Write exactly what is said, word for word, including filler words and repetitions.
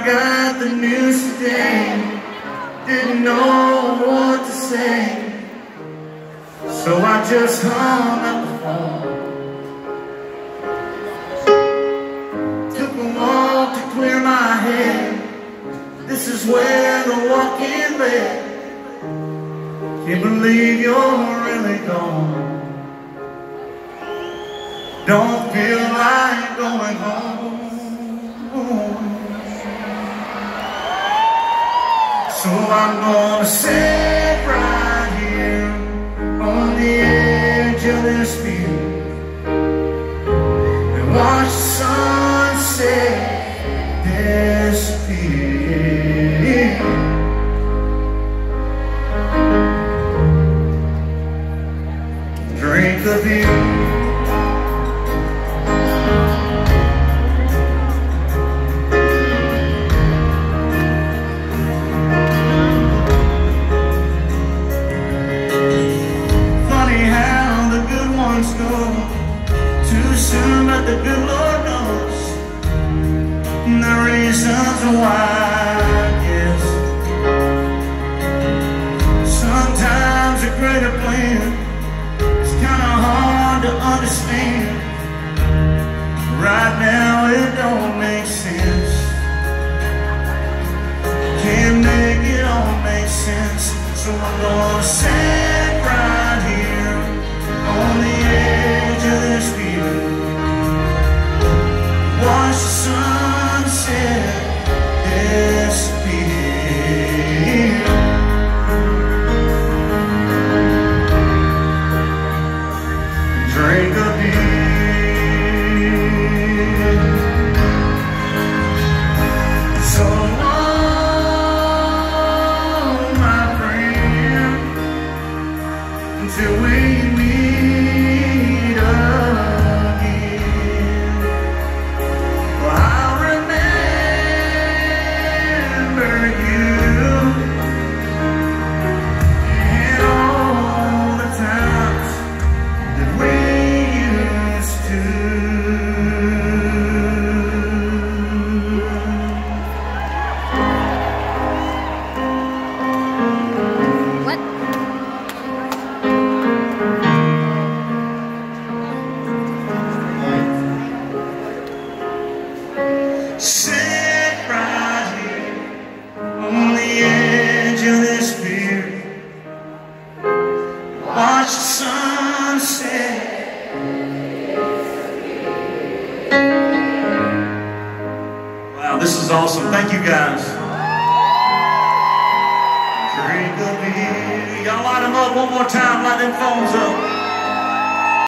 got the news today, didn't know what to say, so I just hung up the phone. Took a walk to clear my head. This is where the walk-in bed. Can't believe you're really gone. Don't feel like going home. So I'm gonna sit right here on the edge of this field and watch the sunset disappear. Drink the beer. Too soon, but the good Lord knows the reasons why, I guess. Sometimes a greater plan is kinda hard to understand. Right now it don't make sense. Can't make it all make sense. So I'm gonna sit right here on the edge of this field, watch the sunset disappear. Drink a beer. So long, my friend, until we meet again. Well, I'll remember you and all the times that we used to. What? Sit right here on the edge of this field, watch the sunset. Wow, this is awesome. Thank you guys. Drink a beer. Y'all light them up one more time, light them phones up.